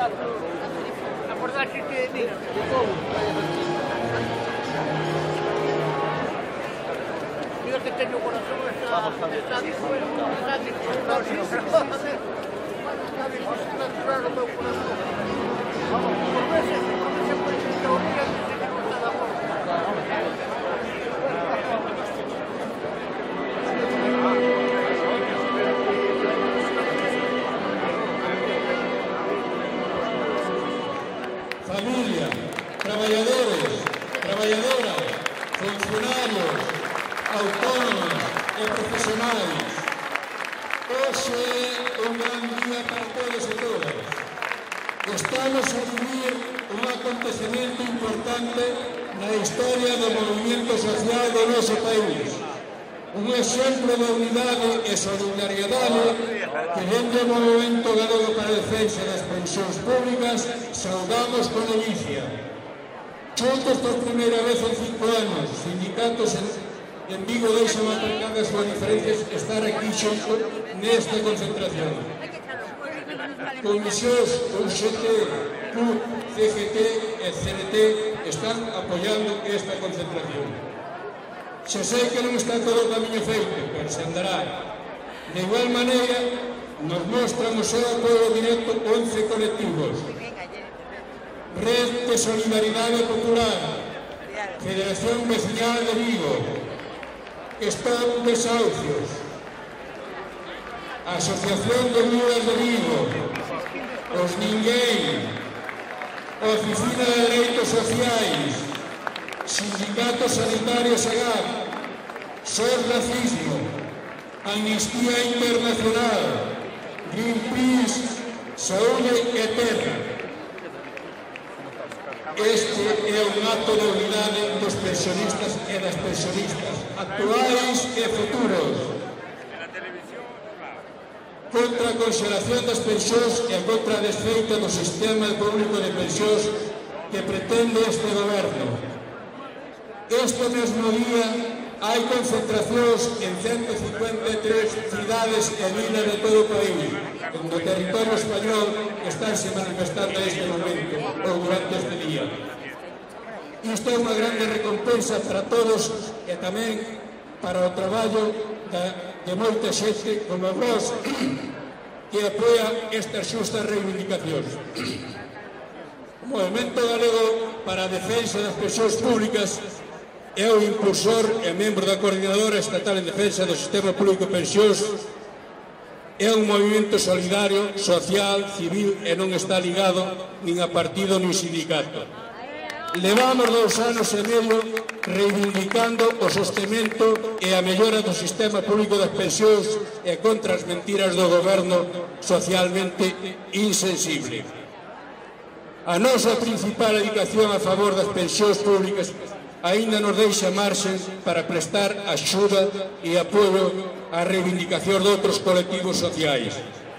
Acordaste que, mira, mira que tengo corazón, está dispuesto, está natural o meu corazón. Por veces, como se puede ser teoría, dice que non está de amor. Familia, traballadores, traballadoras, funcionarios, autónomos e profesionais. Hoxe é un gran día para todos e todas. Estamos a vivir un acontecemento importante na historia do movimento social do noso país. Un exemplo de unidade e solidariedade que dende o Movimento Galego para a Defensa das Pensións Públicas saudamos con delicia. Xuntos por primeira vez en 5 anos, sindicatos en Vigo deixan aparcadas as súas diferencias estar aquí xunto nesta concentración. Comisións, UGT, CUT, CGT e CNT están apoiando esta concentración. Xa sei que non está todo o camiño feito, pero se andará. De igual maneira, nos mostran o seu apoio directo 11 colectivos. Red de Solidaridade Popular, Federación Vecinal de Vigo, Stop Desahucios, Asociación de Viudas de Vigo, Os Ninguén, Oficina de Dereitos Sociais, Sindicato Sanitario SEGAP, SOS Racismo, Amnistía Internacional, Greenpeace, Saúde e Terra. Este é un acto de unidade dos pensionistas e das pensionistas, actuais e futuros, contra a congelación das pensións e contra a desfeita do sistema público de pensións que pretende este goberno. Este mesmo día hai concentracións en 153 cidades e vilas de todo o país. No territorio español estánse manifestando neste momento ou durante este día. Isto é unha grande recompensa para todos e tamén para o traballo de moita xente como vos que apoia estas xustas reivindicacións. O Movimento Galego para a Defensa das Pensións Públicas é o impulsor e membro da Coordinadora Estatal en Defensa do Sistema Público de Pensións. É un movimento solidario, social, civil e non está ligado nin a partido nin sindicato. Levamos 2 anos e medio reivindicando o sostemento e a mellora do sistema público das pensións e contra as mentiras do goberno socialmente insensible. A nosa principal dedicación a favor das pensións públicas aínda nos deixa marxen para prestar axuda e apoio á reivindicación de outros colectivos sociais.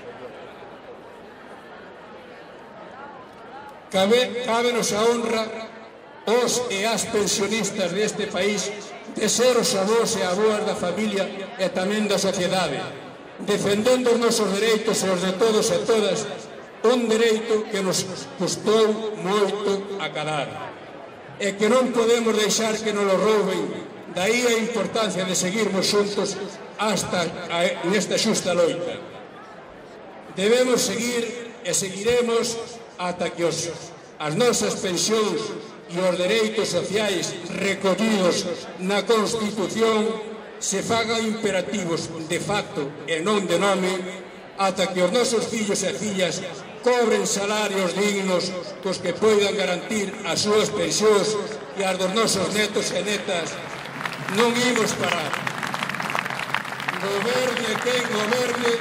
Cábenos a honra os e as pensionistas deste país de ser os avós e avós da familia e tamén da sociedade, defendendo os nosos dereitos e os de todos e todas, un dereito que nos custou moito acadar e que non podemos deixar que nos lo rouben. Daí a importancia de seguirmos xuntos hasta nesta xusta loita. Debemos seguir e seguiremos ata que as nosas pensións e os dereitos sociais recollidos na Constitución se fagan imperativos de facto e non de nome, ata que os nosos fillos e fillas cobren salarios dignos cos que poidan garantir as súas pensións e as dos nosos netos e netas. Non imos parar. Goberne quen goberne,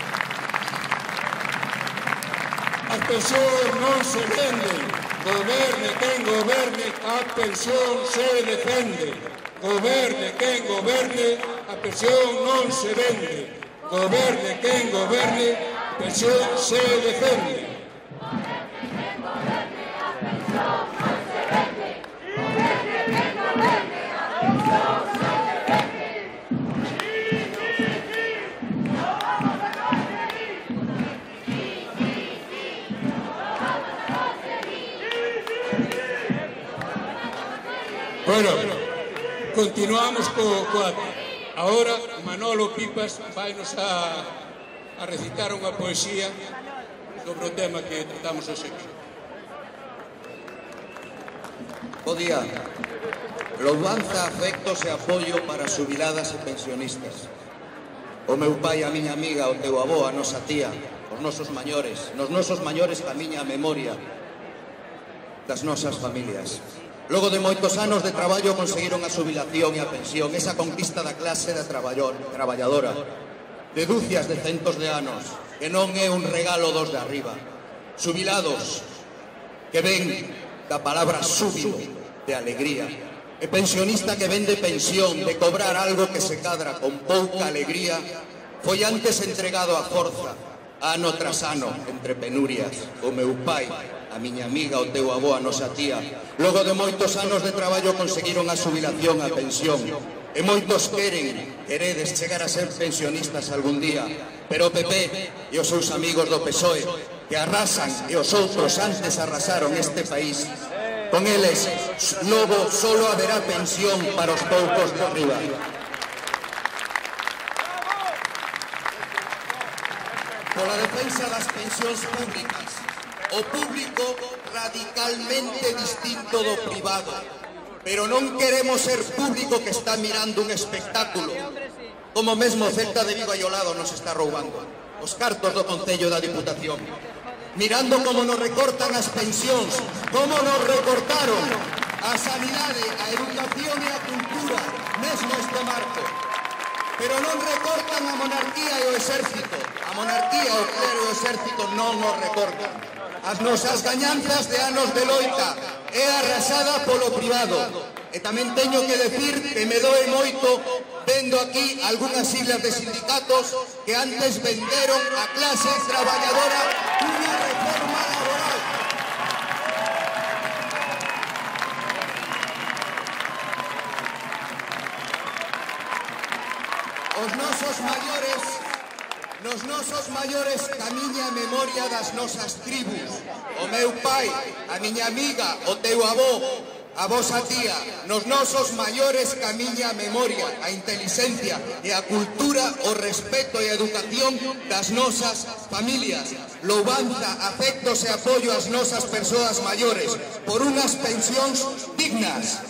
as pensións non se venden. Goberne quen goberne, a pensión se defende. Goberne quen goberne, a pensión non se vende. Goberne quen goberne, a pensión se defende. Continuamos coa ahora Manolo Pipas vainos a recitar unha poesía sobre o tema que tratamos hoxe aquí. Bo día. Louvanza, afectos e apoio para xubiladas e pensionistas. O meu pai, a miña amiga, o teu avó, a nosa tía, os nosos maiores, nos nosos maiores camiña a memoria das nosas familias. Logo de moitos anos de traballo conseguiron a xubilación e a pensión, esa conquista da clase da traballadora, de dúcias de centos de anos, que non é un regalo dos de arriba. Xubilados que ven da palabra xúbilo, de alegría, e pensionista que ven de pensión, de cobrar algo que se cadra con pouca alegría, foi antes entregado a forza, ano tras ano, entre penurias. O meu pai, a miña amiga, o teu avó, a nosa tía, logo de moitos anos de traballo conseguiron a xubilación, a pensión, e moitos queredes chegar a ser pensionistas algún día, pero o PP e os seus amigos do PSOE, que arrasan e os outros antes arrasaron este país, con eles logo solo haberá pensión para os poucos de arriba. Pola defensa das pensións públicas, o público radicalmente distinto do privado, pero non queremos ser público que está mirando un espectáculo, como mesmo Celta de Vigo e ao lado nos está roubando os cartos do Concello da Diputación, mirando como nos recortan as pensións, como nos recortaron a sanidade, a educación e a cultura, mesmo este marco. Pero non recortan a monarquía e o exército. A monarquía, o clero e o exército non nos recortan. As nosas gañanzas de anos de loita é arrasada polo privado. E tamén teño que decir que me doe moito vendo aquí algunhas siglas de sindicatos que antes venderon a clase traballadora unha reforma laboral. Nos nosos maiores camiña a memoria das nosas tribus. O meu pai, a miña amiga, o teu avó, a vosa tía, nos nosos maiores camiña a memoria, a inteligencia e a cultura, o respeto e a educación das nosas familias. Louvanza, afectos e apoio ás nosas persoas maiores por unhas pensións dignas.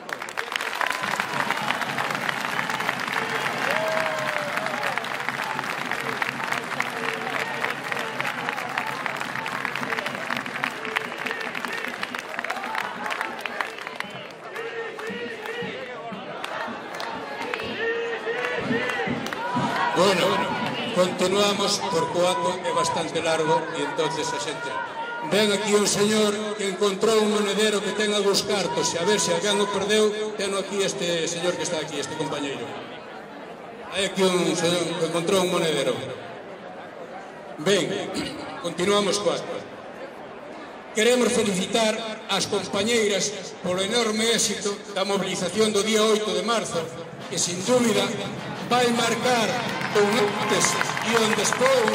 Bueno, continuamos porque o acto é bastante largo e entonces a xente... Ven aquí un señor que encontrou un monedero que ten algúns cartos e a ver se alguén o perdeu, teno aquí este señor que está aquí, este compañeiro. Hai aquí un señor que encontrou un monedero. Ben, continuamos co acto. Queremos felicitar as compañeiras polo enorme éxito da movilización do día 8 de marzo, que sin dúbida vai marcar un antes e un despois,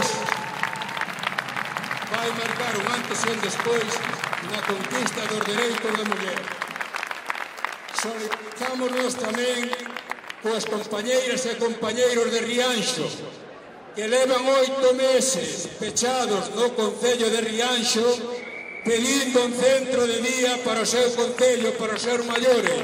vai marcar un antes e un despois na conquista dos dereitos da muller. Solidarizámonos tamén coas compañeiras e compañeiros de Rianxo, que levan 8 meses pechados no Concello de Rianxo pedindo un centro de día para o seu concello, para os seus maiores.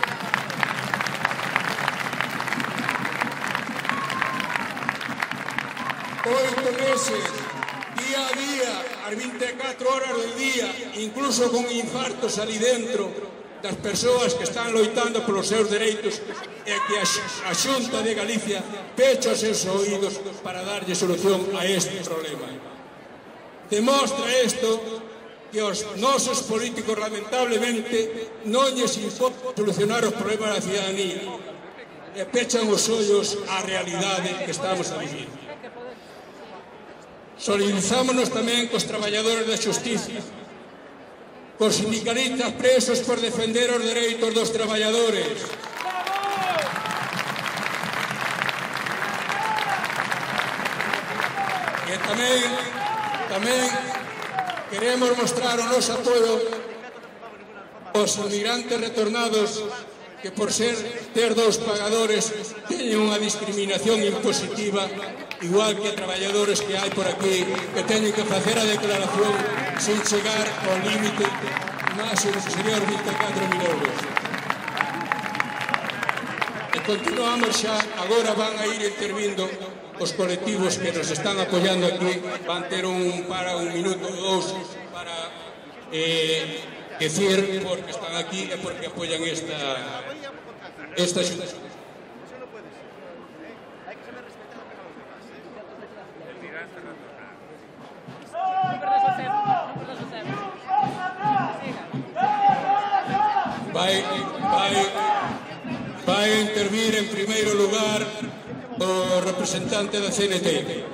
8 meses, día a día, as 24 horas del día, incluso con infartos ali dentro das persoas que están loitando polos seus dereitos, e que a Xunta de Galicia pecha os seus oídos para darlle solución a este problema. Demostra isto que os nosos políticos lamentablemente non lles importa solucionar os problemas da ciudadanía e pechan os ollos á realidade que estamos a vivir. Solidarizámonos tamén cos traballadores da xustiza, cos sindicalistas presos por defender os dereitos dos traballadores. E tamén queremos mostrar o noso apoio aos inmigrantes retornados que por ter dous pagadores teñen unha discriminación impositiva, igual que traballadores que hai por aquí que teñen que facer a declaración sin chegar ao límite máximo, que sería os 24.000 euros. E continuamos xa, agora van a ir intervindo os colectivos que nos están apoiando aquí, van ter un minuto ou dous para decir porque están aquí e porque apoian esta xunta. Vai intervir en primeiro lugar o representante da CNT.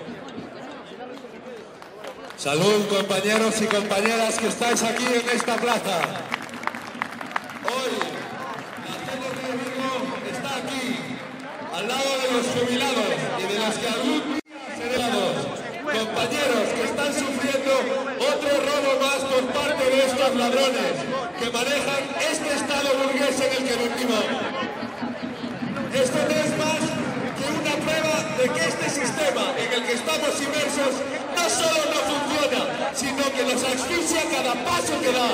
Salud, compañeros y compañeras que estáis aquí en esta plaza. Hoy, la CNT de Vigo está aquí, al lado de los jubilados y de los que algún día seremos. Compañeros que están sufriendo otro robo más por parte de estos ladrones que manejan este Estado burgués en el que vivimos. Esto no es más que una prueba de que este sistema en el que estamos inmersos no solo no funciona, sino que nos asfixia cada paso que da.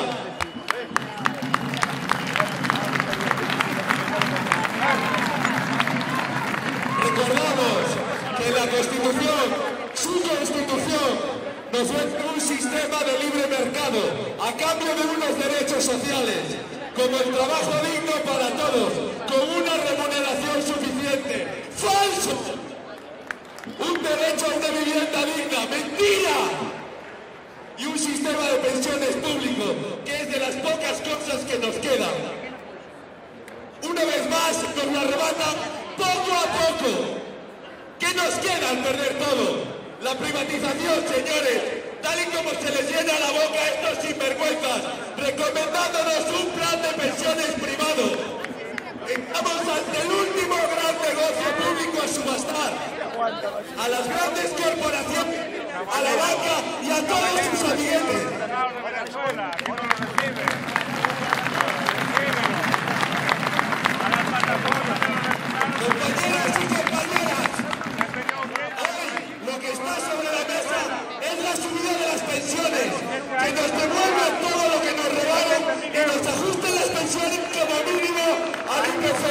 Recordamos que la Constitución, su Constitución, nos ofrece un sistema de libre mercado a cambio de unos derechos sociales, como el trabajo digno para todos, con una remuneración suficiente. ¡Falso! Un derecho de vivienda digna, mentira. Y un sistema de pensiones público, que es de las pocas cosas que nos quedan. Una vez más nos lo arrebatan poco a poco. ¿Qué nos queda al perder todo? La privatización, señores, tal y como se les llena la boca a estos sinvergüenzas, recomendándonos un plan de pensiones privado. Estamos ante el último gran negocio público a subastar. A las grandes corporaciones, a la banca y a todos sus amiguetes. Compañeras y compañeras, hoy lo que está sobre la mesa es la subida de las pensiones, que nos devuelvan todo lo que nos robaron y nos ajusten las pensiones como mínimo al IPC.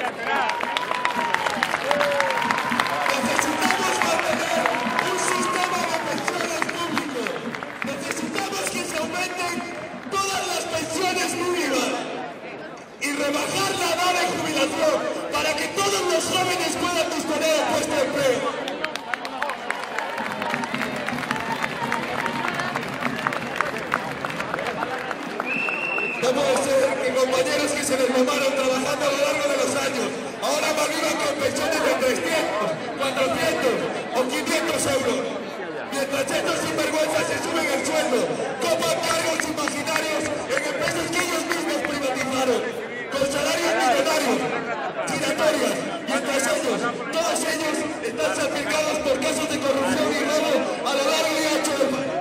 Necesitamos mantener un sistema de pensiones público. Necesitamos que se aumenten todas las pensiones mínimas y rebajar la edad de jubilación para que todos los jóvenes puedan disponer de puesto de empleo. No puede ser que compañeros que se les mamaron trabajando a lo largo de los años ahora vivan con pensiones de 300, 400 o 500 euros. Mientras estos sinvergüenzas se suben el sueldo, copan cargos imaginarios en empresas que ellos mismos privatizaron, con salarios millonarios, giratorias, mientras ellos, todos ellos, están salpicados por casos de corrupción y robo a lo largo y ancho del país.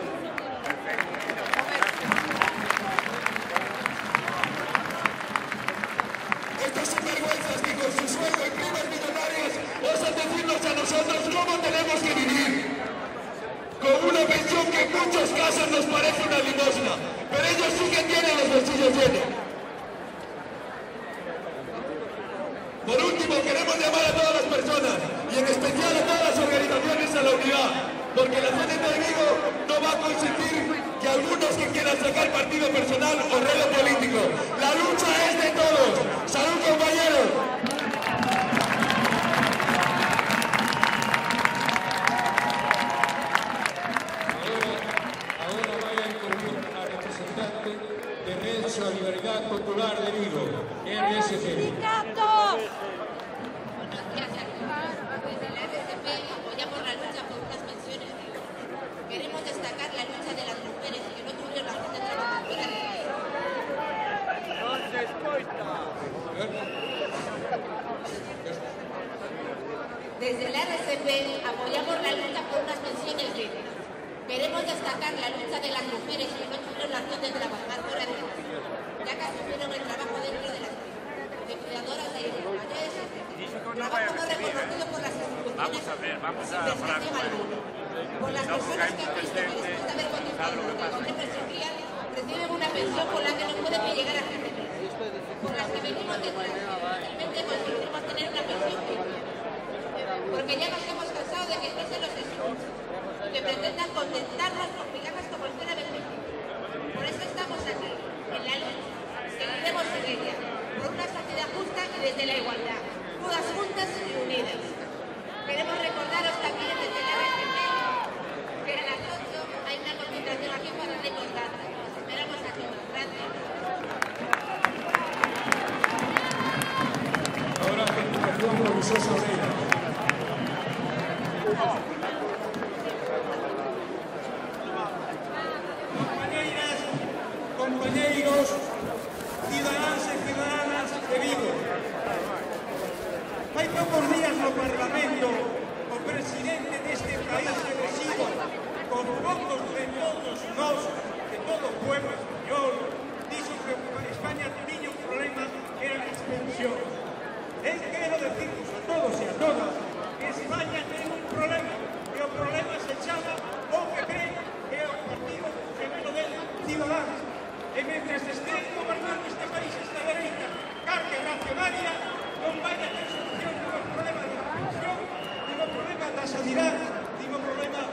Estos sinvergüenzas que con su sueldo y primas millonarias osan decirnos a nosotros cómo tenemos que vivir. Con una pensión que en muchos casos nos parece una limosna, pero ellos sí que tienen los bolsillos llenos. Por último, queremos llamar a todas las personas, y en especial a todas las organizaciones, a la unidad, porque la CNT de Vigo no va a consentir que algunos que quieran sacar partido personal o relo político. La lucha es de todos. ¡Salud, compañeros! Ahora vai a intervir a representante de Red Solidaridad Popular de Vigo, RSC. Apoyamos la lucha por unas pensiones dignas. Queremos destacar la lucha de las mujeres que no tuvieron la gente trabajadora. Desde el RSP apoyamos la lucha por unas pensiones dignas. Queremos destacar la lucha de las mujeres que no tuvieron la opción de trabajar fuera de casa, ya que asumieron el trabajo dentro de las cuidadoras trabajo no reconocido por las instituciones sin prestación alguna, por las personas que han visto que después de haber cotizado durante el Consejo Social reciben una pensión con la que no pueden ni llegar a fin de mes, por las que venimos detrás y finalmente conseguiremos tener una pensión digna. Porque ya nos hemos cansado de que empiecen los excusas, que pretendan contentarnos con migajas como el fuera beneficio. Por eso estamos aquí, en la lucha. Seguiremos en ella, por una sociedad justa y desde la igualdad, todas juntas y unidas. Queremos recordaros también desde la RCP que a las 8 hay una concentración aquí para recordar. Os esperamos aquí. Gracias. Ahora a continuación, profesor Sobreira. Compañeiras, compañeiros, cidadáns e ciudadanas de Vigo. Hai poucos días no Parlamento o presidente deste país elegido con votos de todos nós, de todo o pueblo español, dixo que España tiña un problema que era a extensión. Quero decirnos a todos e a todas que España ten un problema e o problema se chama o PP, que é o partido gemelo del Ciudadanos. E mentres estén gobernando este país esta dereita carga reaccionaria, non vai a ter solución do problema da pensión, do problema da sanidade, do problema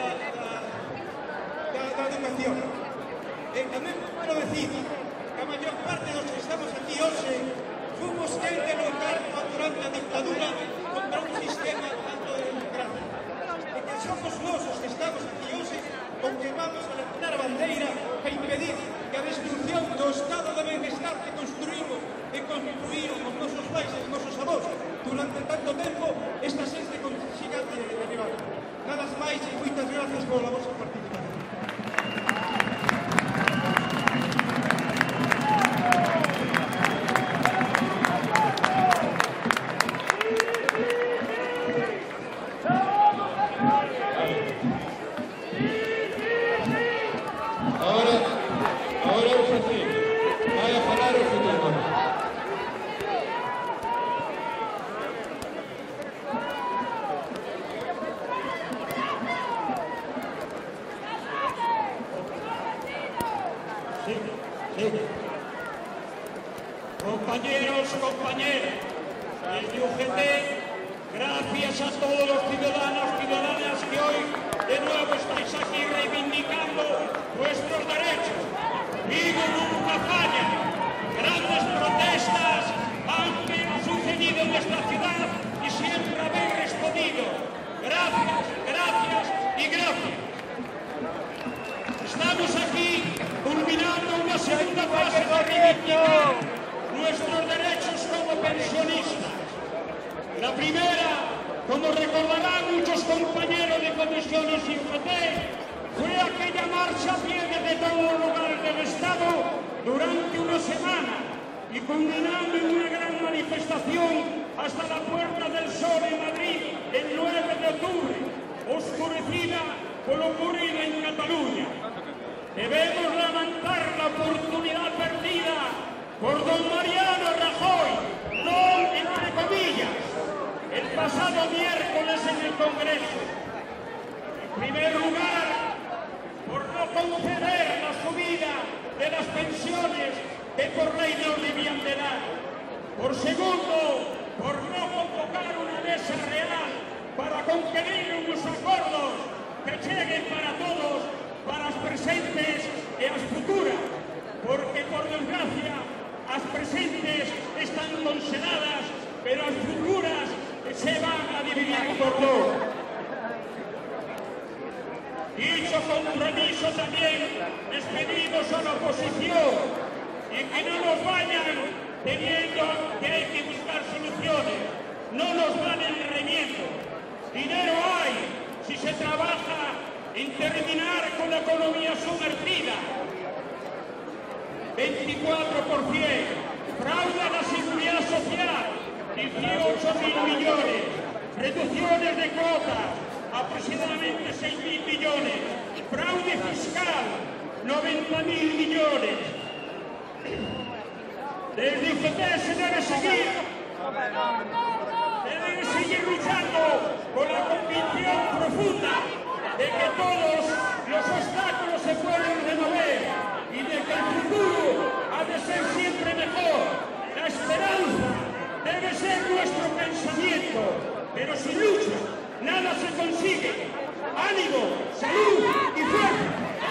da educación. E tamén quero decir que a maior parte dos que estamos aquí hoxe fomos quen de local durante a dictadura contra un sistema tanto de democracia. E que somos nós os que estamos aquí hoxe con que vamos a levantar a bandeira e impedir que a destrucción do estado de benestar que construímos e construíron os nosos pais e os nosos avós durante tanto tempo esta xente consiga derribar. Nada máis e moitas gracias pola vosa participación. Ahora o José vai a falar o futuro. Compañeros, compañeras, desde UGT, gracias a todos los ciudadanos y ciudadanas que hoy de nuevo estáis aquí reivindicando vuestros derechos. Vigo nunca falla. Grandes protestas han sucedido en esta ciudad y siempre habéis respondido. Gracias, gracias y gracias. Estamos aquí culminando una segunda fase de reivindicar nuestros derechos como pensionistas. La primera, como recordarán muchos compañeros de comisiones y UGT, fue aquella marcha a pie desde todos los lugares del Estado durante una semana y culminando en una gran manifestación hasta la Puerta del Sol en Madrid el 9 de octubre, oscurecida por lo ocurrido en Cataluña. Debemos lamentar la oportunidad perdida por don Mariano Rajoy, no entre comillas, el pasado miércoles en el Congreso. En primer lugar, por no conceder la subida de las pensiones que por ley no debían de dar. Por segundo, por no convocar una mesa real para conquerir unos acuerdos que lleguen para todos, para as presentes e as futuras, porque por desgracia as presentes están conxeladas, pero as futuras se van a dividir por dos. Dicho compromiso también les pedimos a la oposición y que no nos vayan teniendo que hay que buscar soluciones, no nos van enreñendo. Dinero hay si se trabaja en terminar con la economía sumergida. 24%, fraude a la seguridad social, 18.000 millones, reducciones de cuotas, aproximadamente 6.000 millones, fraude fiscal, 90.000 millones. Desde UGT se debe seguir profunda de que todos los obstáculos se pueden remover y de que el futuro ha de ser siempre mejor. La esperanza debe ser nuestro pensamiento, pero sin lucha nada se consigue. ¡Ánimo, salud y fuerza!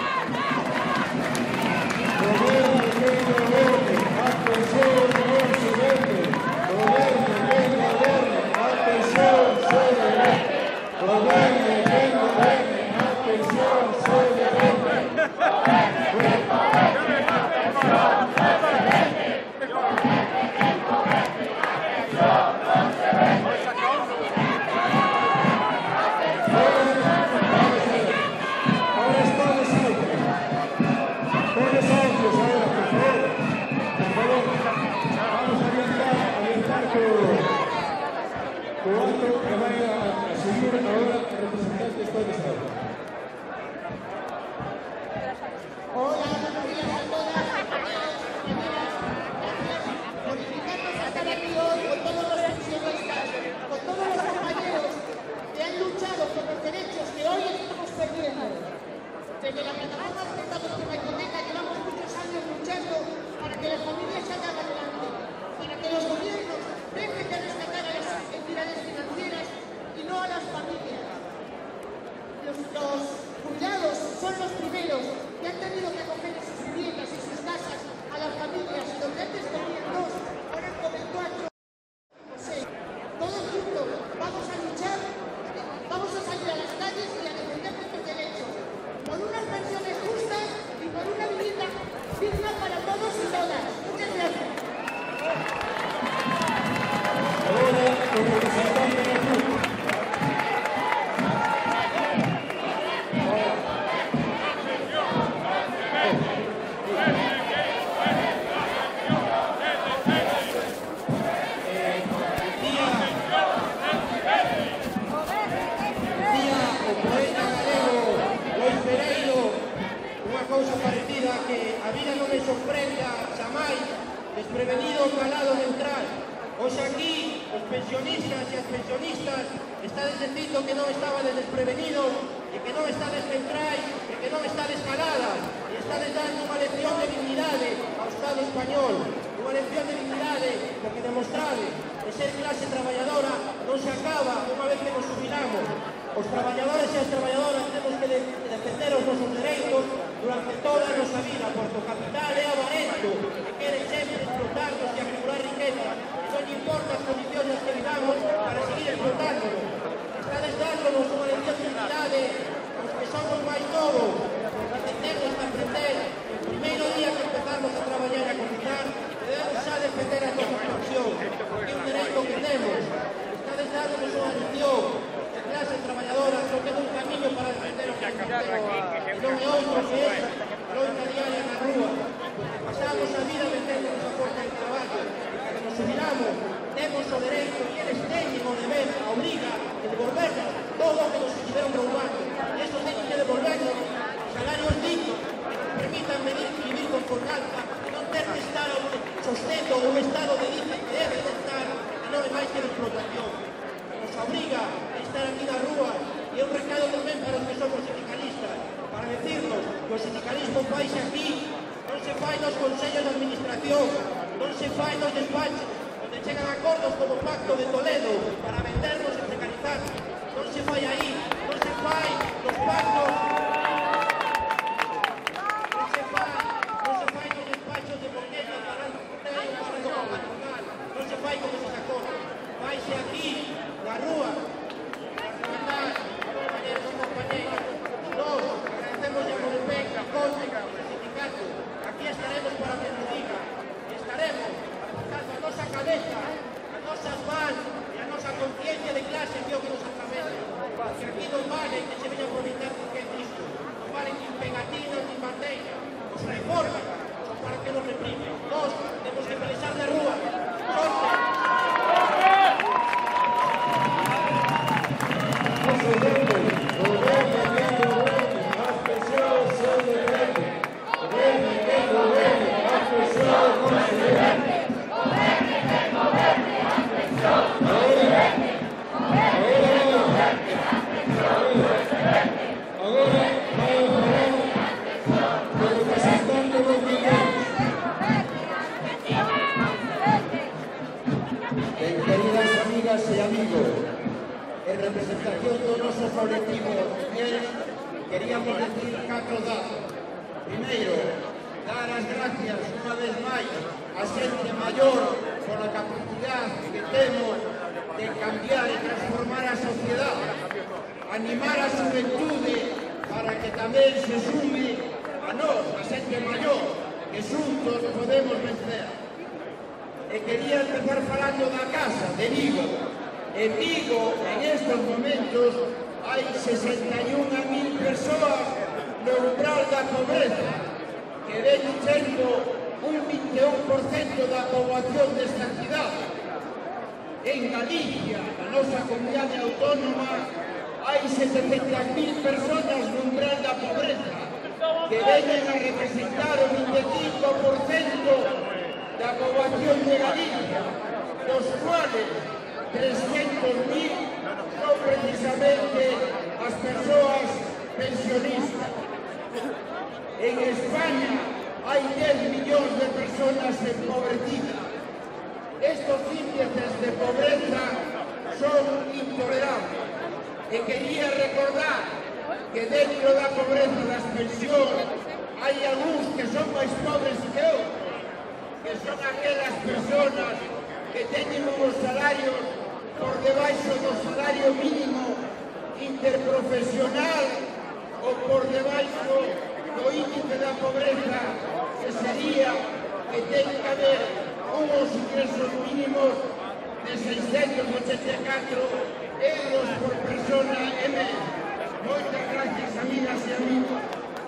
Desde la plataforma Afectados por la Hipoteca llevamos muchos años luchando para que las familias salgan adelante, para que los gobiernos dejen de rescatar a las entidades financieras y no a las familias. Los jubilados son los primeros que han tenido que acoger sus viviendas y sus casas a las familias, donde antes tenían 2, ahora comen 4 o 6. Todos juntos vamos a luchar, vamos a salir a las calles y a defender nuestros derechos, por unas pensiones justas y por una vivienda digna para todos y todas. Muchas gracias. Ahora, el representante de la CUP. Cousa parecida que a vida non me sorprenda xamais desprevenido calado neutral. Hoxe aquí os pensionistas e as pensionistas estades dicindo que non estabades desprevenidos e que non estades neutrais e que non estades caladas e estades dando unha lección de dignidade ao Estado español, unha lección de dignidade porque demostrade que ser clase traballadora non se acaba unha vez que nos jubilamos. Os traballadores e as traballadoras temos que defender os nosos dereitos durante toda a nosa vida, porque o capital é avarento e quere sempre explotarnos e acumular riqueza. Non lle importa as condicións nas que vivamos para seguir explotándonos. Estades dándonos unha lección de dignidade aos que somos máis novos, que temos que aprender o primeiro día que empezamos a traballar e a cotizar, debemos xa defender a nosa pensión, porque é un dereito que temos. Estades dándonos unha lección. Clase traballadora só ten un camiño para defender o que e non é outro que é a loita diaria na rúa, porque pasamos a vida vendendo esa forza de traballo e cando nos jubilamos temos o dereito e eles teñen o deber, a obriga de devolvernos todo o que nos estiveron roubando e esos teñen que devolvernos salarios dignos que nos permitan vivir con confianza e non ter que estar ao sostento un estado de dice que debe de estar e non é máis que de explotación. Nos obriga a estar aquí na rúa e un recado tamén para os que somos sindicalistas, para decirnos que o sindicalismo faise aquí, non se fai nos consellos de administración, non se fai nos despachos, onde chegan acordos como o Pacto de Toledo para vendernos e precarizarnos, non se fai aí, non se fai nos pactos, non se fai nos despachos de Boquella para o patronal, non se fai con esos acordos, faise aquí, na rúa, compañeros e compañeras, nós agradecemos a Modepec, a COSME, ao sindicato, aquí estaremos para que nos diga, estaremos aportando a nosa cabeza, a nosas mans e a nosa conciencia de clase que é o que nos atravesa, porque aquí non vale que se veña a aproveitar por que é isto, non vale nin pegatinas nin bandeiras, os reformas son para que nos reprimen, nós temos que pelexar na rúa, sorte! e amigos, en representación do noso colectivo Miel, queríamos decir 4 datos. Primeiro, dar as gracias unha vez máis a xente maior pola capacidade que temos de cambiar e transformar a sociedade, animar a xuventude para que tamén se sume a nós, a xente maior, que xuntos podemos vencer. E quería empezar falando da casa de Vigo. En Vigo, en estes momentos, hai 61.000 persoas no umbral da pobreza, que ven sendo un 21% da poboación desta cidade. En Galicia, na nosa comunidade autónoma, hai 700.000 persoas no umbral da pobreza, que veñen a representar o 25% da poboación de Galicia, dos cuales 300.000 son precisamente as persoas pensionistas. En España hai 10 millóns de persoas empobrecidas. Estos índices de pobreza son intolerables. E quería recordar que dentro da pobreza das pensións hai algúns que son máis pobres que outros, que son aquelas persoas que teñen uns salarios por debaixo do salario mínimo interprofesional ou por debaixo do índice da pobreza, que sería que ten que haber uns ingresos mínimos de 684 euros por persona e mes. Moitas gracias, amigas e amigos.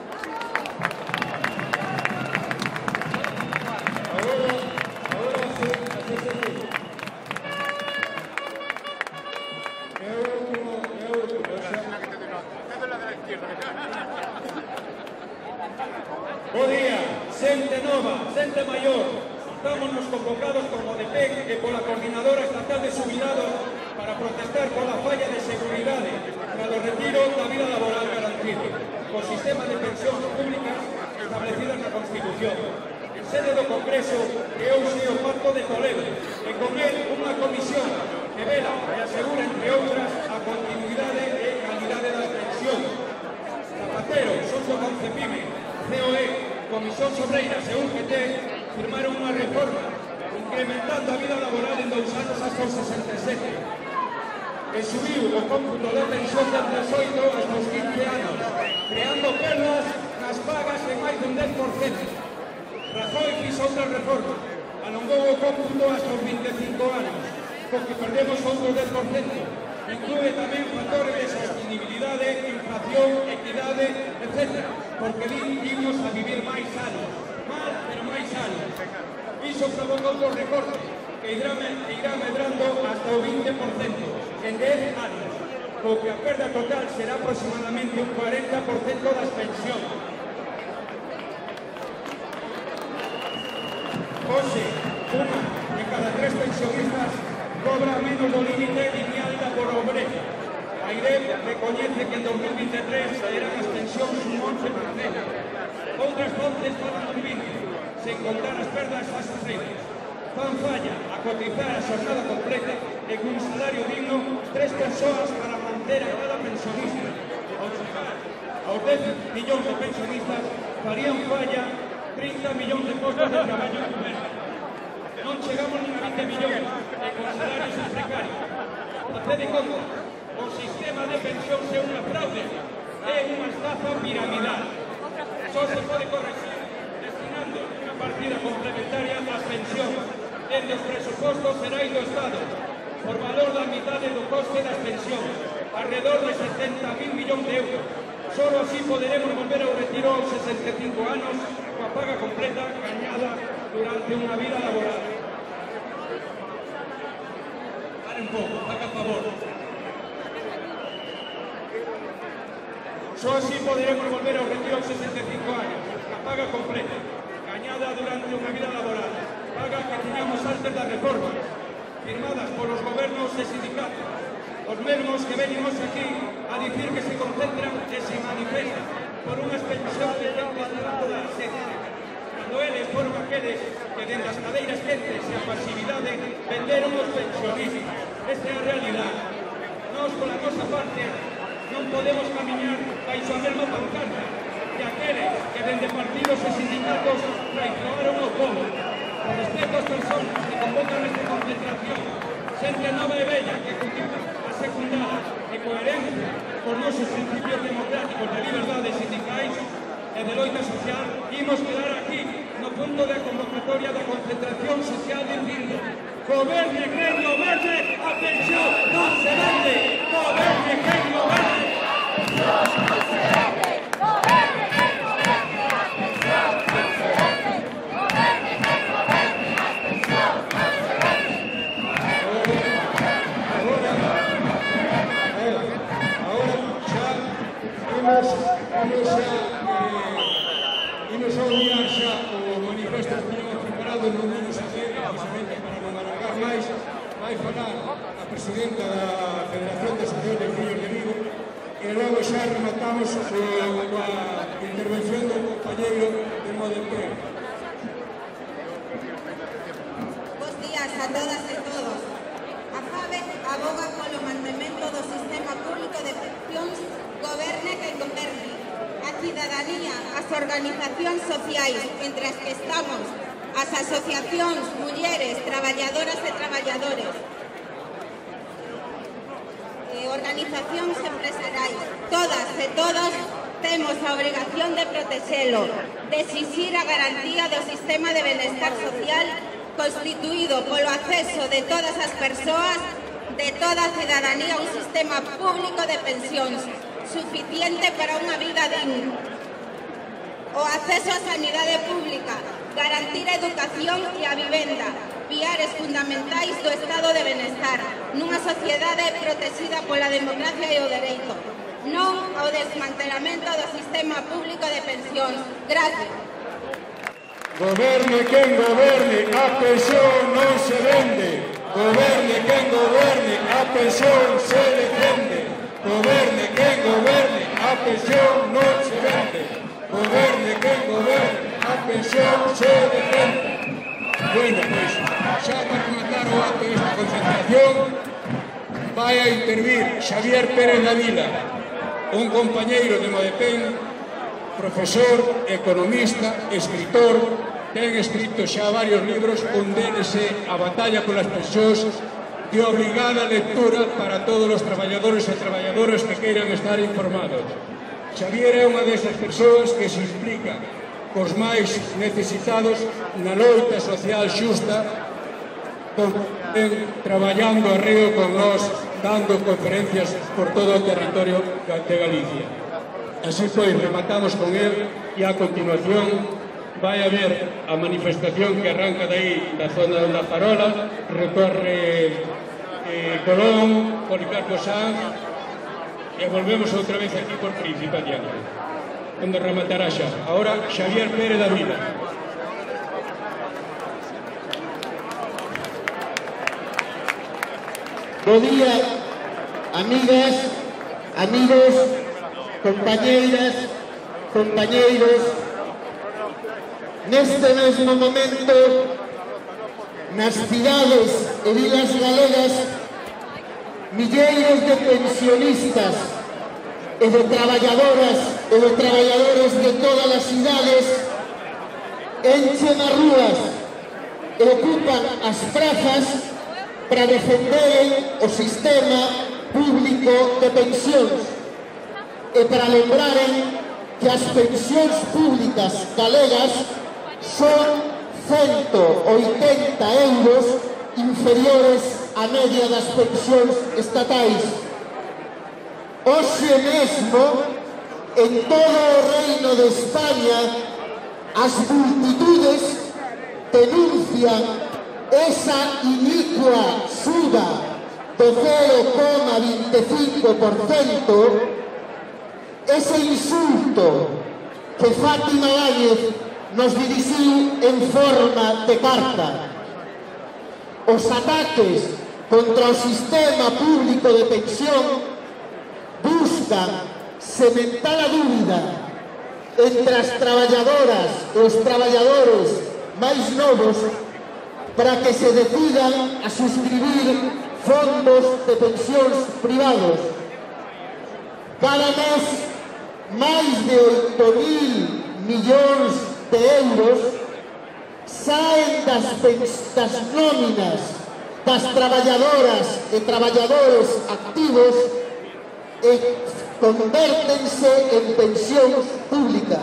Bo día, xente nova, xente maior. Estámonos convocados como DPEC e pola Coordinadora Estatal de Xubilados para protestar pola falla de seguridade para o retiro da vida laboral garantido, co sistema de pensións públicas establecidas na Constitución. En sede do Congreso creouse o Pacto de Toledo e con él unha comisión que vela e asegura, entre outras, a continuidade e calidade das pensións. Zapatero, Socio Concepime, COE, Comisión Sobreiras e UGT firmaron unha reforma incrementando a vida laboral en 2 anos hasta os 67 e subiu o cómputo de pensión del 18 hasta os 15 anos, creando perdas nas pagas de máis dun 10%. Rajoy fixo outra reforma, alongou o cómputo hasta os 25 anos, co que perdemos outro 10%. Inclúe tamén factores de sostenibilidade, inflación, equidade, etc. Porque vimos a vivir máis anos, mal, pero máis anos. Iso provocou outro recorte, que irá medrando hasta o 20% en 10 anos, co que a perda total será aproximadamente un 40% das pensións. Hoxe, unha de cada 3 pensionistas cobra menos do límite lineal da pobreza. A IREF recoñece que en 2023 sairán as pensións un 11%. Outras fontes falan un 20%, sen contar as perdas ás ricas. Fan falla a cotizar a xornada completa e cun salario digno 3 persoas para manter a cada pensionista. Ao chegar aos 10 millóns de pensionistas farían falla 30 millóns de postos de traballo en comercio. Non chegamos nin a 20 millóns e con salarios precarios. Facede conta, o sistema de pensión é unha fraude, é unha estafa piramidal. Só se pode corregir destinando unha partida complementaria ás pensións desde os presupostos xerais do Estado, por valor da mitade do coste das pensións, alrededor de 70.000 millóns de euros. Solo así poderemos volver ao retiro aos 65 anos coa paga completa gañada durante unha vida laboral. Paren un pouco, faga favor. Só así poderemos volver ao retiro aos 65 anos, coa paga completa gañada durante unha vida laboral. Paga que tiñamos antes da reforma, firmadas polos gobernos e sindicatos, os mesmos que venimos aquí a dicir que se concentran e se manifestan por unhas pensións de gente de toda a xente. Cando eles foron aqueles que dende as cadeiras quentes e a pasividade venderon os pensionistas. Esta é a parte, non podemos camiñar baixo a mesma pancarta que aqueles que dende partidos e sindicatos traicionaron ao povo. Con respecto ás persoas que convocan esta concentración, xente nova e bella que continúa a secundar e coherencia por nosos principios democráticos de liberdade sindicais e de loita social, imos quedar aquí no punto de convocatoria da concentración social dicindo: goberne quen goberne, a pensión non se vende. Goberne quen goberne, a pensión non se vende. Goberne quen goberne, a pensión non se vende. Goberne quen goberne, a pensión non se vende. Imos a unir xa o manifesto que teníamos preparado no menos a ver, precisamente para non alargar máis. Vai falar a presidenta da Federación de Asociacións de Fillos de Vigo e logo xa rematamos coa intervención do compañeiro de Modepén. Bos días a todas e todos. A FABE aboga polo mantemento do sistema público de pensións, goberne quen goberne. A cidadanía, as organizacións sociais, entre as que estamos, as asociacións, mulleres, traballadoras e traballadores, organizacións empresariais, todas e todos temos a obrigación de protexelo, de exixir a garantía do sistema de benestar social constituído polo acceso de todas as persoas, de toda a cidadanía a un sistema público de pensións suficiente para unha vida digna. O acceso á sanidade pública, garantir a educación e a vivenda, piares fundamentais do estado de benestar, nunha sociedade protexida pola democracia e o dereito, non ao desmantelamento do sistema público de pensións. Gracias. Goberne quen goberne, a pensión non se vende. Goberne quen goberne, a pensión se defende. Goberne quen goberne, a pensión non se vende. Goberne quen goberne, a pensión se defende. Bueno, pois, xa para rematar o acto desta concentración, vai a intervir Xavier Pérez da Vila, un compañeiro de Modepén, profesor, economista, escritor, ten escrito xa varios libros, un deles é A batalla polas pensións, de obligada lectura para todos os traballadores e traballadoras que queiran estar informados. Xavier é unha desas persoas que se implica cos máis necesitados na loita social xusta, traballando arreo con nós, dando conferencias por todo o territorio de Galicia. Así pois, rematamos con el e a continuación vai haber a manifestación que arranca dai da zona da Farola, recorre Colón, Policarpo Sanz e volvemos outra vez aquí por Príncipe adiante, onde rematará xa. Ahora Xavier Pérez da Vila. Bo día, amigas, amigos, compañeiras, compañeiros. Neste mesmo momento, nas cidades e vilas galegas, milleiros de pensionistas e de traballadoras e de traballadores de todas as cidades enchen as rúas e ocupan as prazas para defender o sistema público de pensións e para lembraren que as pensións públicas galegas son 180 euros inferiores á media das pensións estatais. Hoxe mesmo, en todo o reino de España, as multitudes denuncian esa inicua suba do 0,25%, ese insulto que Fátima Báñez nos dirixiu en forma de carta. Os ataques contra o sistema público de pensión buscan sementar a dúbida entre as traballadoras e os traballadores máis novos para que se decidan a suscribir fondos de pensións privados Cada mes, máis de 8.000 millóns de euros saen das nóminas das traballadoras e traballadores activos e convértense en pensións públicas.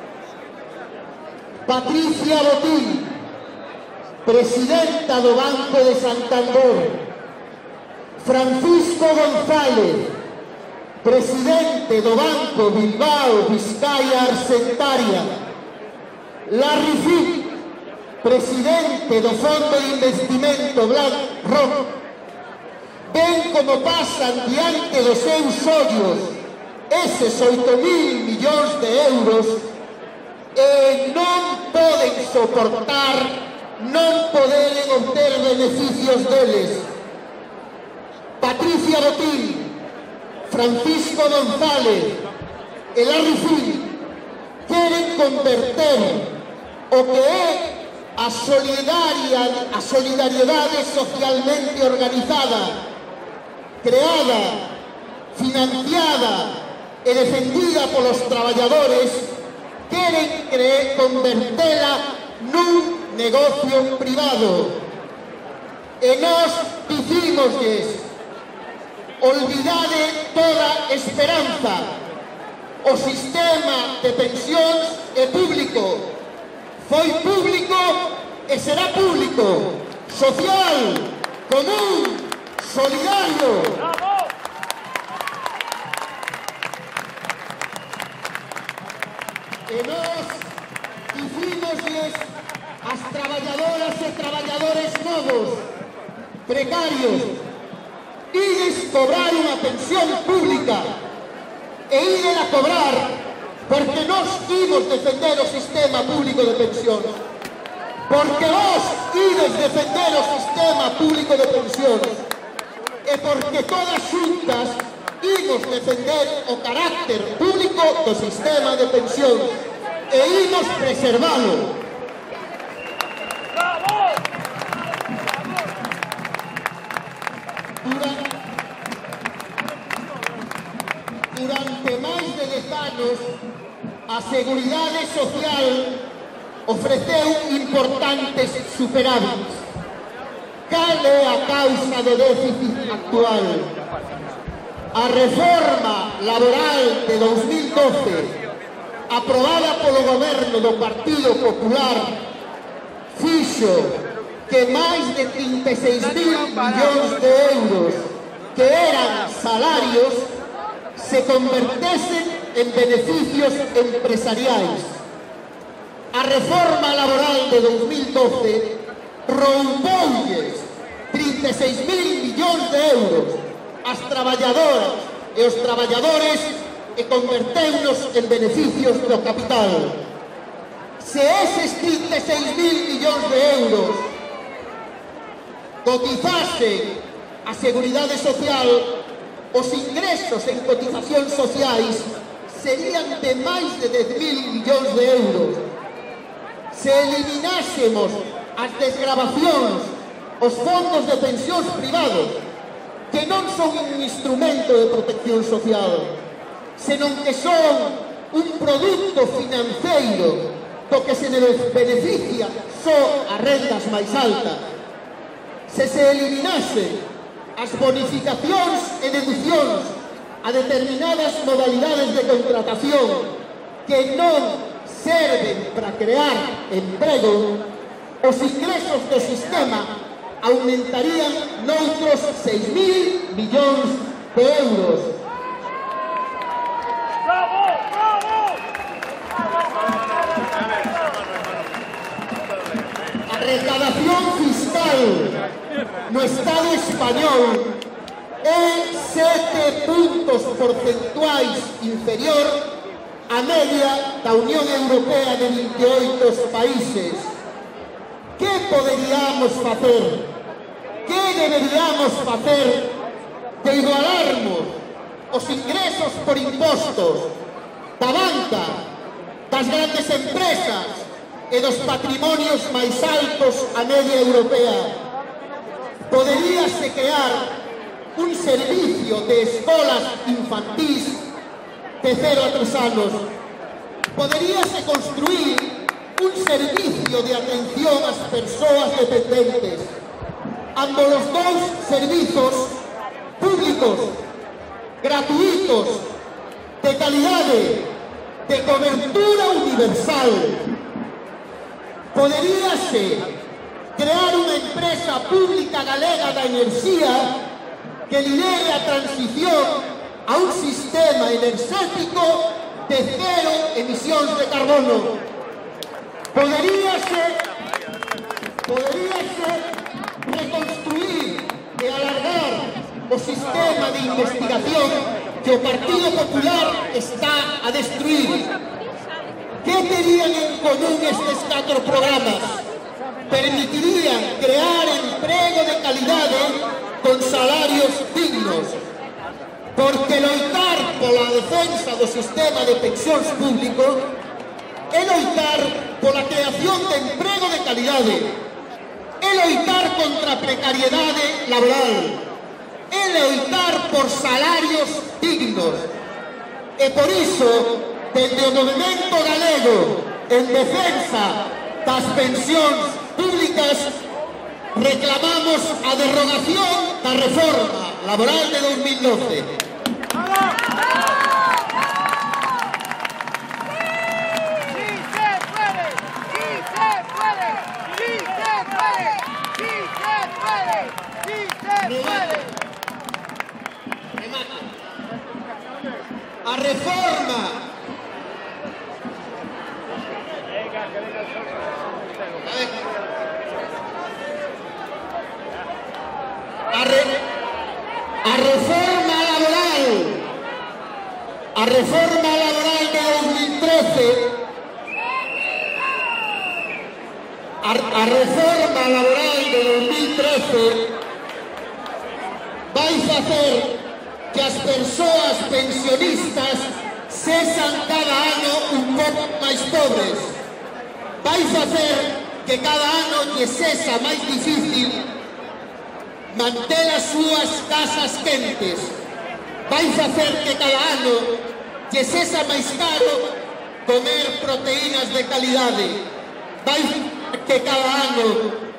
Patricia Botín, presidenta do Banco de Santander. Francisco González, presidente do Banco Bilbao Vizcaya Argentaria. Larry Fink, presidente do Fondo de Investimento BlackRock, ven como pasan diante dos seus ollos eses 8.000 millóns de euros e non poden soportar, non poden obter beneficios deles. Patricia Botín, Francisco González e Larry Fink queren converter o que é a solidariedade socialmente organizada, creada, financiada e defendida polos traballadores, queren convertela nun negocio privado. E nós dicímosles: olvidade toda esperanza. O sistema de pensións é público. Foi público e será público, social, común, solidario. E nós dicímosles ás traballadoras e traballadores novos, precarios: ides cobrar unha pensión pública e idela cobrar, porque nós imos defender o sistema público de pensións, porque vos ides defender o sistema público de pensións, e porque todas xuntas imos defender o carácter público do sistema de pensións e imos preservalo. Durante máis de 10 anos, a Seguridade Social ofreceu importantes superávits. Cal é a causa do déficit actual? A reforma laboral de 2012, aprobada polo goberno do Partido Popular, fixo que máis de 36.000 millóns de euros que eran salarios se convertesen en beneficios empresariais. A reforma laboral de 2012 rompoulles 36.000 millóns de euros ás traballadoras e os traballadores e converteunos en beneficios do capital. Se eses 36.000 millóns de euros cotizasen a Seguridade Social, os ingresos en cotizacións sociais serían de máis de 10.000 millóns de euros. Se eliminásemos as desgravacións, os fondos de pensións privados, que non son un instrumento de protección social, senón que son un produto financeiro do que se beneficia só a rendas máis altas. Se eliminase as bonificacións e deducións a determinadas modalidades de contratación que non serven para crear emprego, os ingresos do sistema aumentarían noutros 6.000 millóns de euros. A recaudación fiscal no Estado español é 7 puntos porcentuais inferior á media da Unión Europea de 28 países. Que poderíamos facer? Que deberíamos facer de igualarmos os ingresos por impostos da banca, das grandes empresas e dos patrimonios máis altos á media europea? Poderíase crear un servicio de escolas infantís de 0 a 3 anos. Poderíase construir un servicio de atención ás persoas dependentes. Ambos os dous servizos públicos, gratuitos, de calidade, de cobertura universal. Poderíase crear unha empresa pública galega da enerxía que lidere a transición a un sistema enerxético de 0 emisións de carbono. Poderíase reconstruir e alargar o sistema de investigación que o Partido Popular está a destruir. Que terían en común estes 4 programas? Permitirían crear emprego de calidade con salarios dignos, porque loitar pola defensa do sistema de pensións público é loitar pola creación de emprego de calidade, é loitar contra a precariedade laboral, é loitar por salarios dignos. E por iso, dende o movemento galego en defensa das pensións públicas, reclamamos a derrogación da reforma laboral de 2012. A reforma laboral de 2013, a reforma laboral de 2013 vai facer que as persoas pensionistas sexan cada ano un pouco máis pobres. Vai facer que cada ano lle sexa máis difícil manter as súas casas quentes. Vai facer que cada ano lle sexa máis caro comer proteínas de calidade. Vai facer que cada ano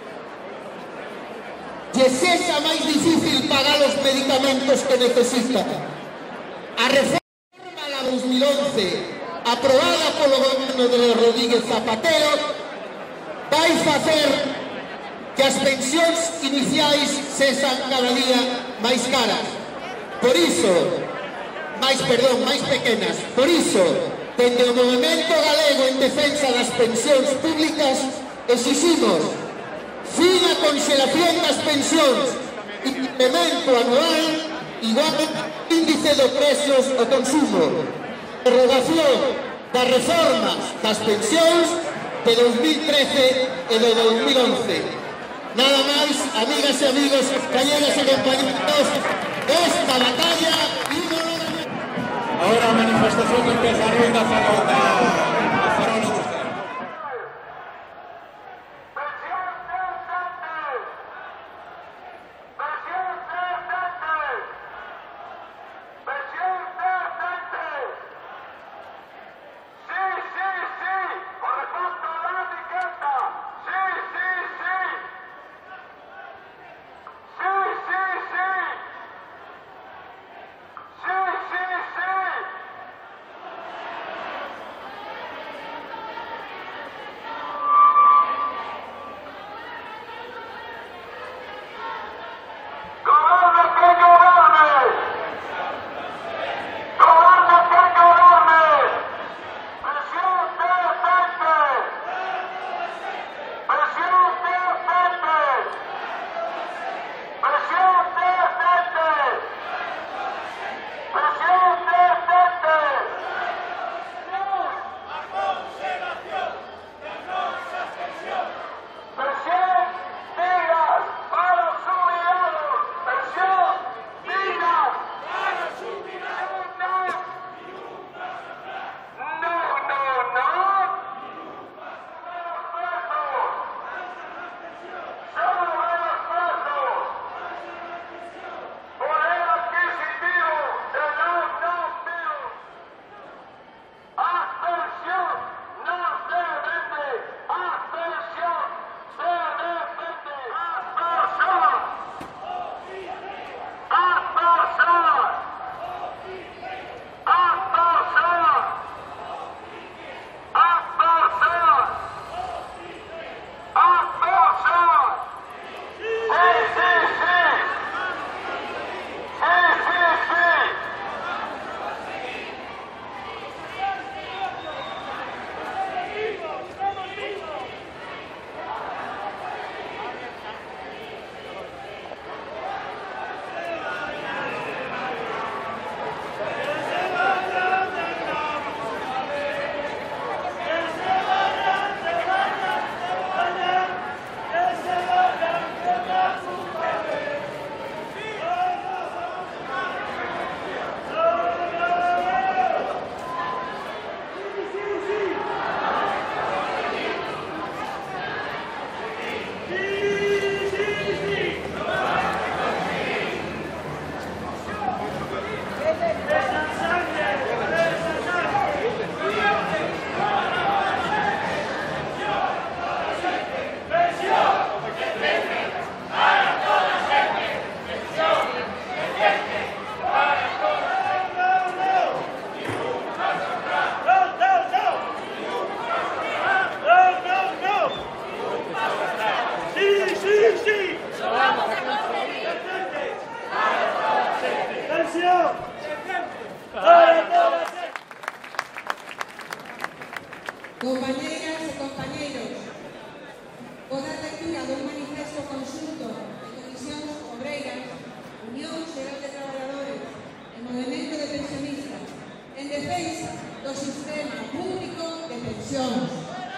lle sexa máis difícil pagar os medicamentos que necesita. A reforma da 2011, aprobada polo goberno de Rodríguez Zapatero, vai facer que as pensións iniciais sexan cada día máis caras. Por iso, máis pequenas. Por iso, dende o movemento galego en defensa das pensións públicas, exiximos fin a conxelación das pensións, incremento anual igual ao índice de precios ao consumo, prorrogación das reformas das pensións de 2013 e de 2011. Nada máis, amigas e amigos, compañeras e compañeros, esta batalla... Ahora a manifestación empezará en la farola. Compañeras e compañeiros, o dar lectura dun manifesto conxunto de Comisións Obreiras, Unión Xeral de Traballadores e Movimento de Pensionistas en defensa do sistema público de pensións.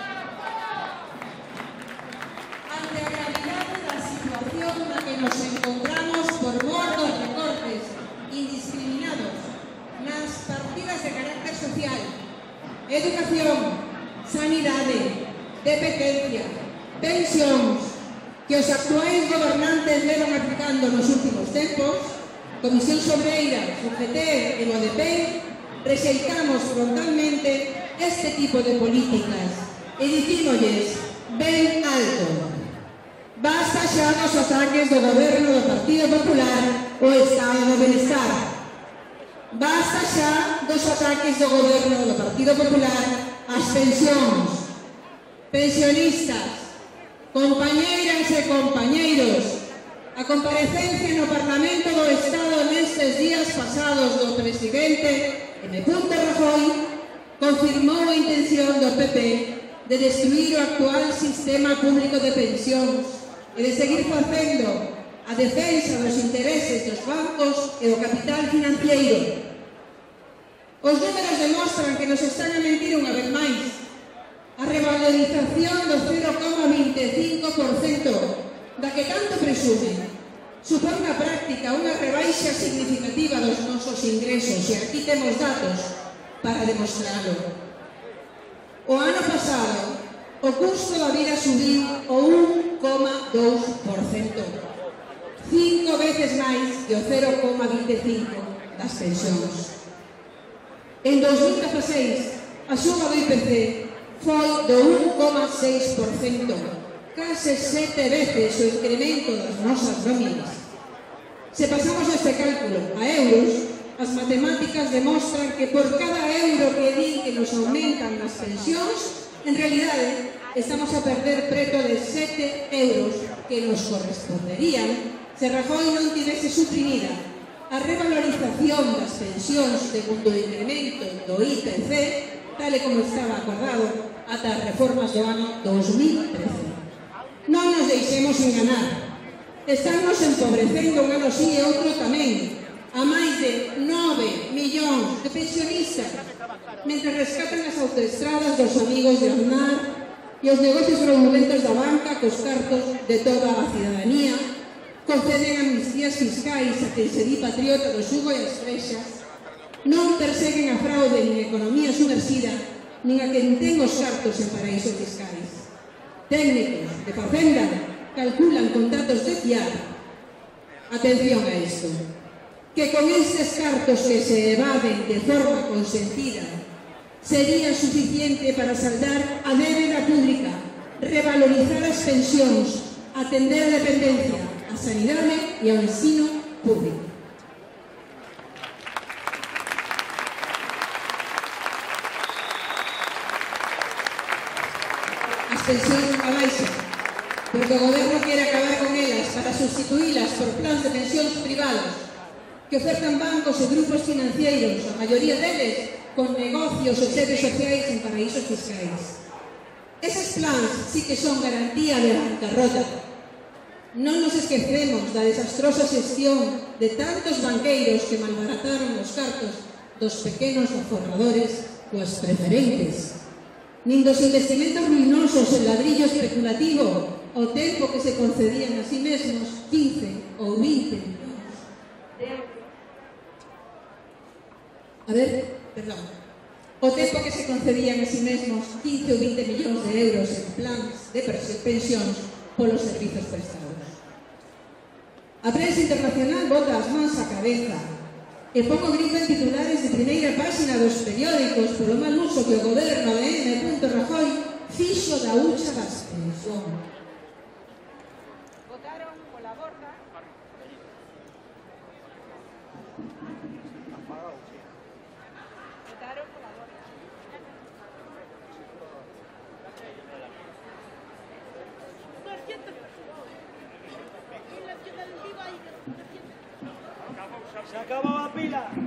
Ante a gravidade da situación na que nos encontramos por mor dos recortes indiscriminados nas partidas de carácter social, educación, sanidade, dependencia, pensións que os actuais gobernantes levan aplicando nos últimos tempos, Comisións Obreiras, UGT e ODP, rexeitamos frontalmente este tipo de políticas e dicímolles ben alto. Basta xa dos ataques do goberno do Partido Popular ao Estado do Benestar. Basta xa dos ataques do goberno do Partido Popular ás pensións. Pensionistas, compañeiras e compañeiros, a comparecencia no Parlamento do Estado nestes días pasados do presidente M. Rajoy confirmou a intención do PP de destruir o actual sistema público de pensións e de seguir facendo a defensa dos intereses dos bancos e do capital financiero. Os números demostran que nos están a mentir unha vez máis. A revalorización do 0,25% da que tanto presumen supón na práctica unha rebaixa significativa dos nosos ingresos e aquí temos datos para demostralo. O ano pasado, o custo da vida subiu o 1,2%, 5 veces máis que o 0,25% das pensións. En 2016, a suba do IPC foi do 1,6%, case 7 veces o incremento das nosas nóminas. Se pasamos este cálculo a euros, as matemáticas demostran que por cada euro que din que nos aumentan as pensións, en realidade estamos a perder preto de 7 euros que nos corresponderían se Rajoy non tivese suprimida a revalorización das pensións segundo o incremento do IPC, tal e como estaba acordado ata as reformas do ano 2013. Non nos deixemos enganar. Estamos empobrecendo un ano sí e outro tamén a máis de 9 millóns de pensionistas mentre rescatan as autoestradas dos amigos de Aznar e os negocios fraudulentos da banca cos cartos de toda a cidadanía, conceden amnistías fiscais a quen se di patriota do xugo e as frexas, non perseguen a fraude nin a economía subversida, nin a quen ten os cartos en paraísos fiscais. Técnicos de Facenda calculan con datos de fiar, atención a isto, que con estes cartos que se evaden de forma consentida sería suficiente para saldar a débeda pública, revalorizar as pensións, atender a dependencia, a sanidade e ao ensino público. As pensións non abaixan, porque o goberno quere acabar con elas para sustituílas por plans de pensións privados que ofertan bancos e grupos financeiros, a maioría deles con negocios e sedes sociais en paraísos fiscais. Eses plans sí que son garantía de bancarrota. Non nos esquecemos da desastrosa xestión de tantos banqueiros que malbarataron os cartos dos pequenos aforradores coas preferentes, nin dos investimentos ruinosos en ladrillo especulativo ao tempo que se concedían a sí mesmos 15 ou 20 millóns de euros. O tempo que se concedían a sí mesmos 15 ou 20 millóns de euros en plans de pensións polos servizos prestados. A prensa internacional bota as mans á cabeza e pon o grito en titulares de primeira páxina dos periódicos polo mal uso que o goberno de M. Rajoy fixo da hucha das pensións. Votaron pola borda. Votaron pola borda. Se acababa a pila.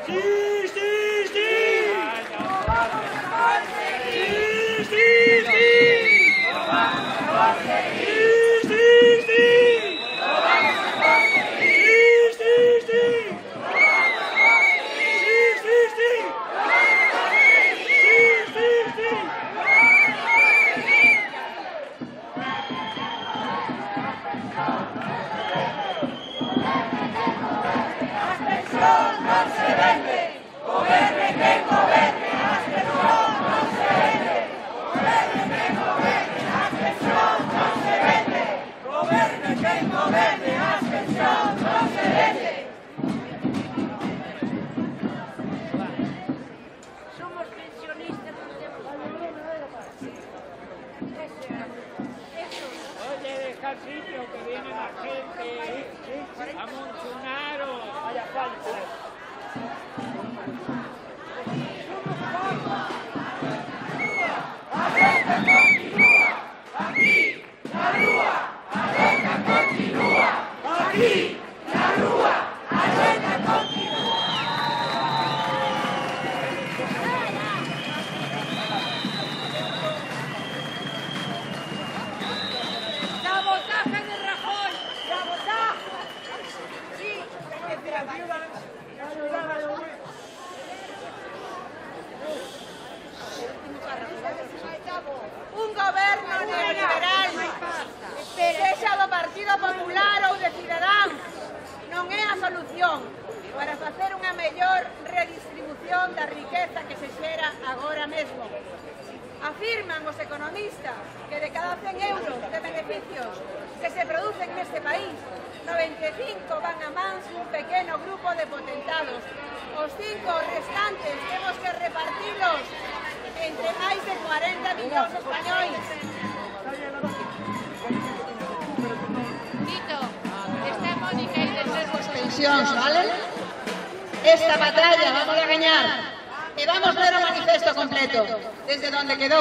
Un goberno neoliberal sexa do Partido Popular ou de Ciudadanos non é a solución para facer unha mellor redistribución da riqueza que se xera agora mesmo. Afirman os economistas que de cada 100 euros de beneficios que se producen neste país, 95 van a mans un pequeno grupo de potentados. Os 5 restantes temos que repartilos entre máis de 40 millóns españois. Tito, estamos ni que hai de ser vos pensións, vale? Esta batalla vamos a gañar e vamos ler o manifesto completo, desde donde quedou.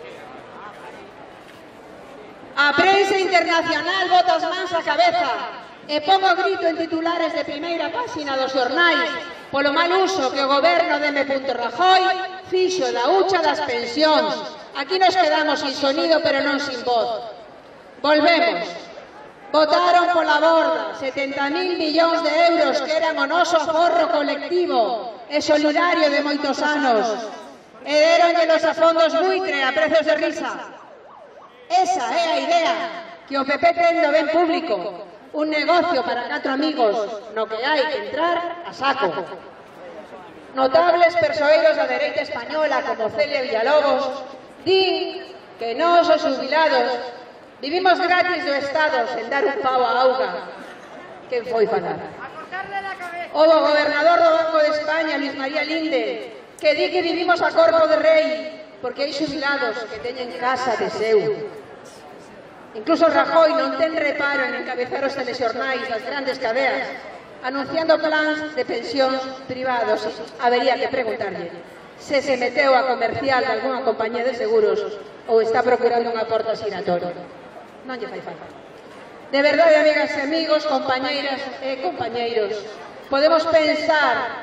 A prensa internacional bota as mans á cabeza e pon o grito en titulares de primeira páxina dos xornais polo mal uso que o goberno de M. Rajoy fixo da hucha das pensións. Aquí nos quedamos sin sonido, pero non sin voz. Volvemos. Votaron pola borda 70.000 millóns de euros que eran o noso aforro colectivo e solidario de moitos anos. E deronlle a fondos buitre a prezos de risa. Esa é a idea que o PP ten do ben público. Un negocio para 4 amigos no que hai que entrar a saco. Notables persoeiros da dereita española como Celia Villalobos din que nós os jubilados vivimos gratis do Estado sen dar un pau a auga. Quen foi falar? O do gobernador do Banco de España, Luis María Linde, que di que vivimos a corpo de rei porque hai xubilados que teñen casa de seu. Incluso Rajoy non ten reparo en encabezar os telexornais das grandes cadeas anunciando plans de pensións privados. Habería que preguntarlle se se meteu a comercial de algunha compañía de seguros ou está procurando unha porta xiratoria. Non lle fai falta. De verdade, amigas e amigos, compañeiras e compañeiros, podemos pensar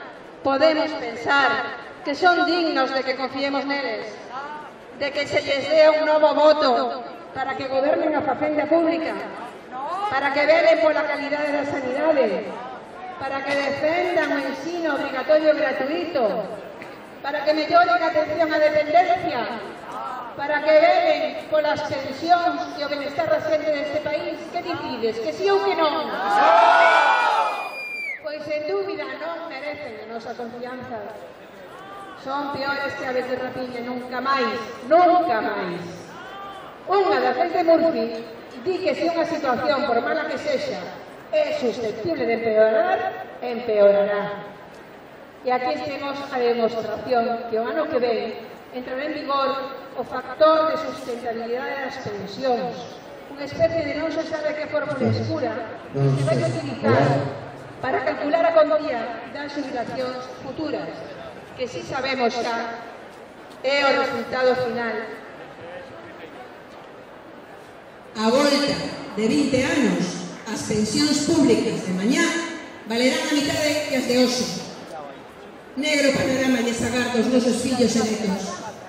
que son dignos de que confiemos neles, de que se lles dé un novo voto para que gobernen a facenda pública, para que velen pola calidade da sanidade, para que defendan o ensino obrigatorio e gratuito, para que melloren a atención á dependencia, para que velen polas pensións e o benestar da xente deste país. Que dicides? Que si ou que non? Pois, sen dúbida, non merecen a nosa confianza. Son peores que aves de rapiña, nunca máis, nunca máis. Unha da gente Murphy di que se unha situación, por mala que sexa, é susceptible de empeorar, empeorará. E aquí temos a demostración que o ano que ven entrará en vigor o factor de sustentabilidade das pensións, unha especie de non se sabe que fórmula escura que se vai utilizar para calcular a contía das xubilacións futuras, que si sabemos xa é o resultado final. A volta de 20 anos, as pensións públicas de mañá valerán a mitade que as de hoxe. negro panorama de sagar dos nosos fillos e netos.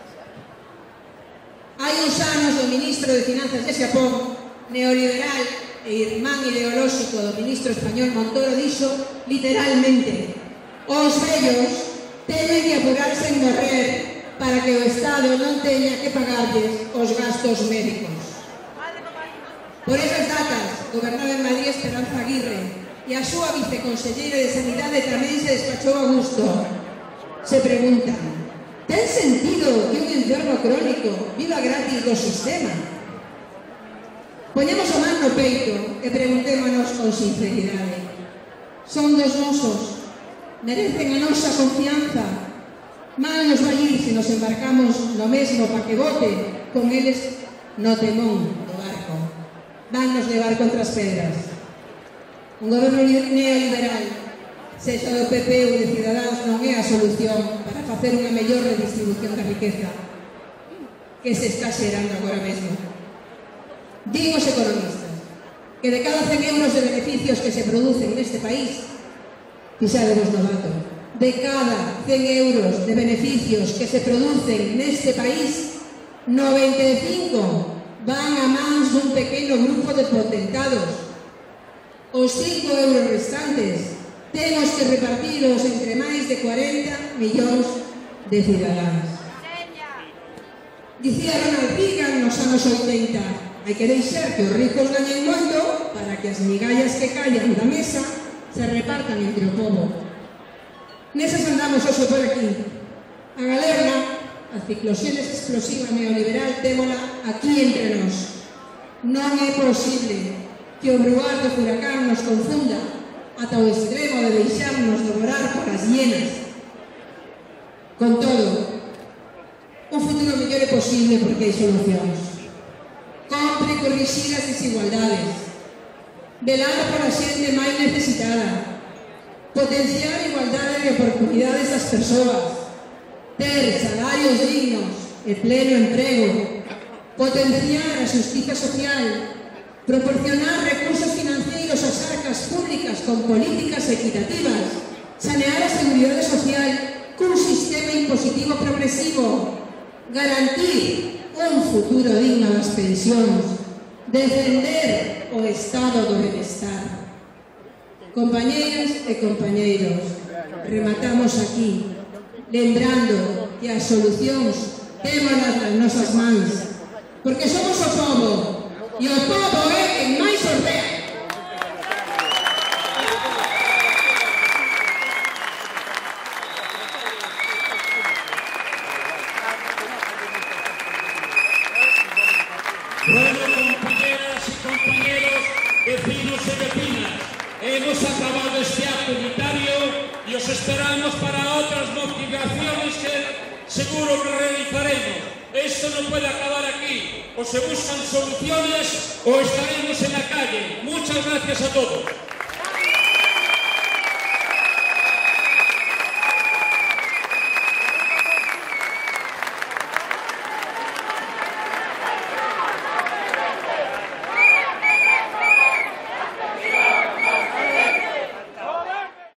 Hai uns anos o ministro de Finanzas de Xapón, neoliberal e irmán ideolóxico do ministro español Montoro, dixo literalmente: os vellos teñen que apurarse en morrer para que o Estado non teña que pagarlles os gastos médicos. Por esas datas, gobernaba en Madrid Esperanza Aguirre e a súa viceconselleira de Sanidade tamén se despachou a gusto. Se preguntan: ten sentido que un enfermo crónico viva gratis do sistema? Poñemos a man no peito e preguntémonos con sinceridade: son dos nosos? Merecen a nosa confianza? Mal nos vai ir se nos embarcamos no mesmo pa que bote con eles no temón do barco. Vannos levar contra as pedras. Un goberno neoliberal, sexa do PP ou de Ciudadanos, non é a solución para facer unha mellor redistribución da riqueza que se está xerando agora mesmo. Din os economistas que de cada 100 euros de beneficios que se producen neste país, fixadevos no dato, de cada 100 euros de beneficios que se producen neste país, 95 van a mans dun pequeno grupo de potentados. Os 5 euros restantes temos que repartilos entre máis de 40 millóns de cidadáns. Dicía Ronald Reagan nos anos 80: hai que deixar que os ricos gañen moito para que as migallas que callan da mesa se repartan entre o pobo. Nesas andamos hoxe por aquí. A galerna, a cicloxénese explosiva neoliberal, témola aquí entre nós. Non é posible que o bruar do furacán nos confunda ata o extremo de deixarnos devorar por as hienas. Con todo, un futuro mellor é posible porque hai solucións. Compre corrixir as desigualdades, velar por a xente máis necesitada, potenciar a igualdade de oportunidades das persoas, ter salarios dignos e pleno emprego, potenciar a xustiza social, proporcionar recursos financeiros ás arcas públicas con políticas equitativas, sanear a seguridade social cun sistema impositivo progresivo, garantir un futuro digno das pensións, defender o estado do benestar. Compañeiras e compañeiros, rematamos aquí, lembrando que as solucións témolas nas nosas mans, porque somos o povo, e o povo é quen máis ordea. Bueno, compañeras y compañeros, vecinos y vecinas, hemos acabado este acto unitario y os esperamos para otras movilizaciones que seguro que realizaremos. Esto no puede acabar aquí. O se buscan soluciones o estaremos en la calle. Muchas gracias a todos.